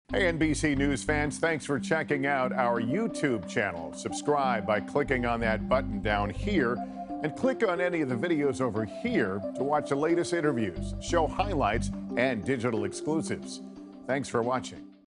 Hey, NBC News fans, thanks for checking out our YouTube channel. Subscribe by clicking on that button down here and click on any of the videos over here to watch the latest interviews, show highlights, and digital exclusives. Thanks for watching.